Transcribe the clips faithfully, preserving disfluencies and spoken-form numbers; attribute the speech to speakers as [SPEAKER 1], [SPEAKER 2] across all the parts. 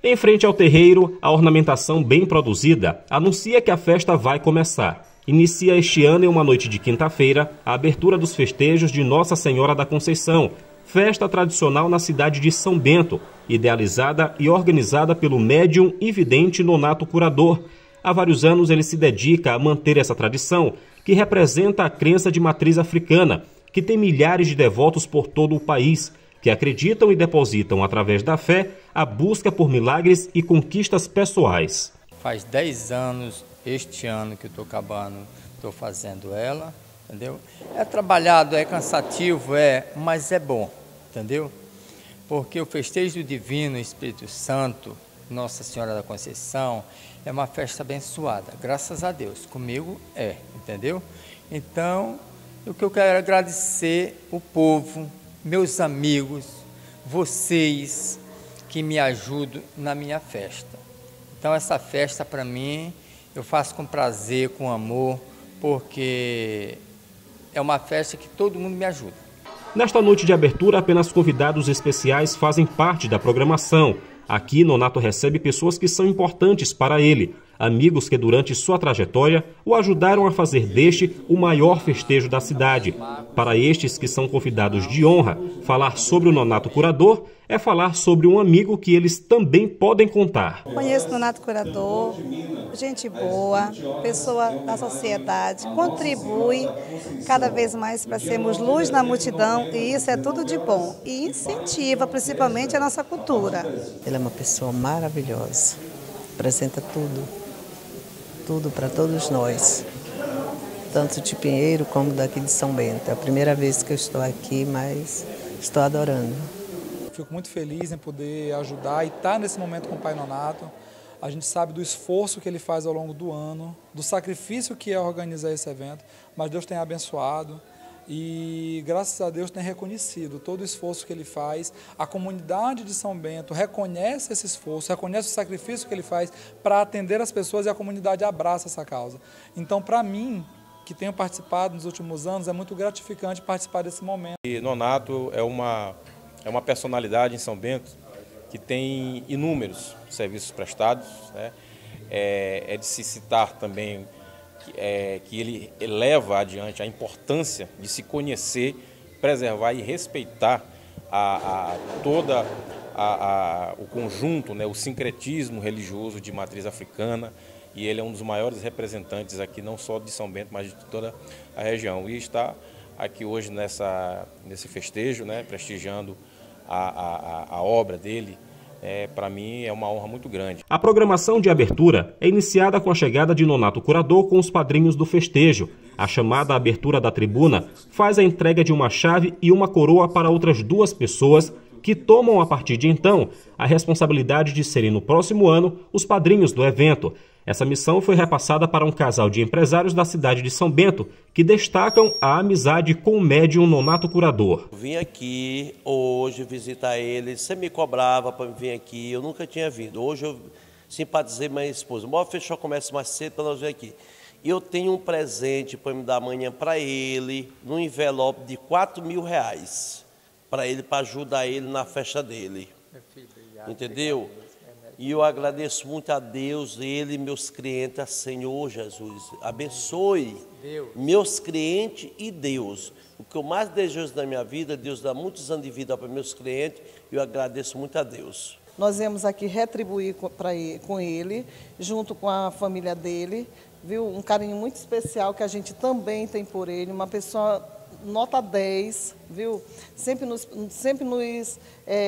[SPEAKER 1] Em frente ao terreiro, a ornamentação bem produzida anuncia que a festa vai começar. Inicia este ano, em uma noite de quinta-feira, a abertura dos festejos de Nossa Senhora da Conceição, festa tradicional na cidade de São Bento, idealizada e organizada pelo médium e vidente Nonato Curador. Há vários anos ele se dedica a manter essa tradição, que representa a crença de matriz africana, que tem milhares de devotos por todo o país, que acreditam e depositam, através da fé, a busca por milagres e conquistas pessoais.
[SPEAKER 2] Faz dez anos, este ano que eu estou acabando, estou fazendo ela, entendeu? É trabalhado, é cansativo, é, mas é bom, entendeu? Porque o festejo divino, Espírito Santo, Nossa Senhora da Conceição, é uma festa abençoada, graças a Deus. Comigo é, entendeu? Então, o que eu quero é agradecer o povo, meus amigos, vocês que me ajudam na minha festa. Então, essa festa, para mim, eu faço com prazer, com amor, porque é uma festa que todo mundo me ajuda.
[SPEAKER 1] Nesta noite de abertura, apenas convidados especiais fazem parte da programação. Aqui, Nonato recebe pessoas que são importantes para ele, amigos que durante sua trajetória o ajudaram a fazer deste o maior festejo da cidade. Para estes que são convidados de honra, falar sobre o Nonato Curador é falar sobre um amigo que eles também podem contar.
[SPEAKER 3] Conheço o Nonato Curador, gente boa, pessoa da sociedade, contribui cada vez mais para sermos luz na multidão, e isso é tudo de bom. E incentiva principalmente a nossa cultura.
[SPEAKER 4] Ele é uma pessoa maravilhosa, apresenta tudo, tudo para todos nós, tanto de Pinheiro como daqui de São Bento. É a primeira vez que eu estou aqui, mas estou adorando.
[SPEAKER 5] Fico muito feliz em poder ajudar e estar nesse momento com o Pai Nonato. A gente sabe do esforço que ele faz ao longo do ano, do sacrifício que é organizar esse evento, mas Deus tem abençoado e, graças a Deus, tem reconhecido todo o esforço que ele faz. A comunidade de São Bento reconhece esse esforço, reconhece o sacrifício que ele faz para atender as pessoas, e a comunidade abraça essa causa. Então, para mim, que tenho participado nos últimos anos, é muito gratificante participar desse momento.
[SPEAKER 6] E Nonato é uma, é uma personalidade em São Bento que tem inúmeros serviços prestados, né? é, é de se citar também que, é, que ele eleva adiante a importância de se conhecer, preservar e respeitar a, a, toda a, a, o conjunto, né, o sincretismo religioso de matriz africana, e ele é um dos maiores representantes aqui, não só de São Bento, mas de toda a região. E está aqui hoje nessa, nesse festejo, né, prestigiando A, a, a obra dele, é, para mim é uma honra muito grande.
[SPEAKER 1] A programação de abertura é iniciada com a chegada de Nonato Curador com os padrinhos do festejo. A chamada abertura da tribuna faz a entrega de uma chave e uma coroa para outras duas pessoas que tomam, a partir de então, a responsabilidade de serem no próximo ano os padrinhos do evento. Essa missão foi repassada para um casal de empresários da cidade de São Bento, que destacam a amizade com o médium Nonato Curador.
[SPEAKER 7] Vim aqui hoje visitar ele, você me cobrava para vir aqui, eu nunca tinha vindo. Hoje eu simpatizei com minha esposa, bora fechar o comércio mais cedo para nós vir aqui. E eu tenho um presente para me dar amanhã para ele, num envelope de quatro mil reais, para ele, para ajudar ele na festa dele. Entendeu? E eu agradeço muito a Deus, ele e meus clientes, Senhor Jesus. Abençoe Deus, meus clientes e Deus. O que eu mais desejo na minha vida, Deus dá muitos anos de vida para meus clientes, e eu agradeço muito a Deus.
[SPEAKER 8] Nós viemos aqui retribuir pra ele, com ele, junto com a família dele, viu? Um carinho muito especial que a gente também tem por ele, uma pessoa nota dez, viu? Sempre nos, sempre nos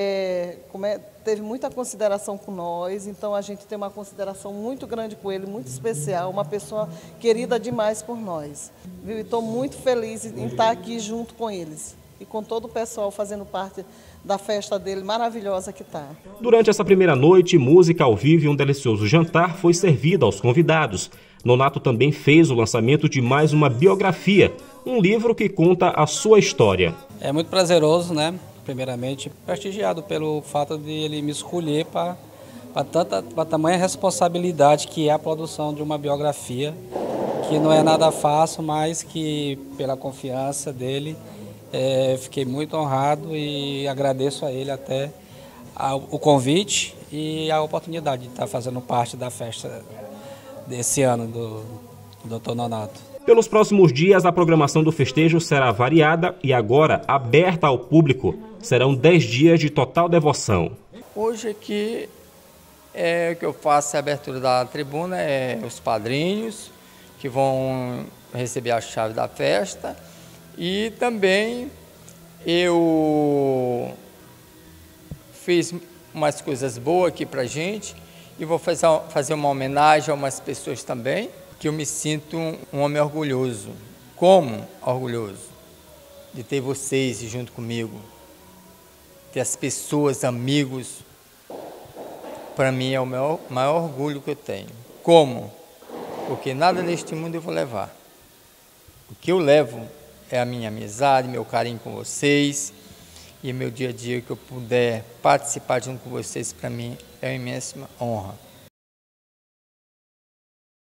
[SPEAKER 8] é, como é, teve muita consideração com nós, então a gente tem uma consideração muito grande com ele, muito especial, uma pessoa querida demais por nós, viu? E estou muito feliz em estar aqui junto com eles e com todo o pessoal fazendo parte da festa dele maravilhosa que está.
[SPEAKER 1] Durante essa primeira noite, música ao vivo e um delicioso jantar foi servido aos convidados. Nonato também fez o lançamento de mais uma biografia, um livro que conta a sua história.
[SPEAKER 9] É muito prazeroso, né? Primeiramente, prestigiado pelo fato de ele me escolher para tanta, para tamanha responsabilidade que é a produção de uma biografia, que não é nada fácil, mas que pela confiança dele, é, fiquei muito honrado e agradeço a ele até a, o convite e a oportunidade de estar fazendo parte da festa desse ano do doutor Nonato.
[SPEAKER 1] Pelos próximos dias, a programação do festejo será variada e agora aberta ao público. Serão dez dias de total devoção.
[SPEAKER 2] Hoje aqui é o que eu faço, a abertura da tribuna, é os padrinhos que vão receber a chave da festa e também eu fiz umas coisas boas aqui pra gente e vou fazer, fazer uma homenagem a umas pessoas também, que eu me sinto um, um homem orgulhoso. Como orgulhoso? De ter vocês junto comigo, ter as pessoas, amigos. Para mim é o maior, maior orgulho que eu tenho. Como? Porque nada neste mundo eu vou levar. O que eu levo é a minha amizade, meu carinho com vocês e meu dia a dia que eu puder participar junto com vocês, para mim é uma imensa honra.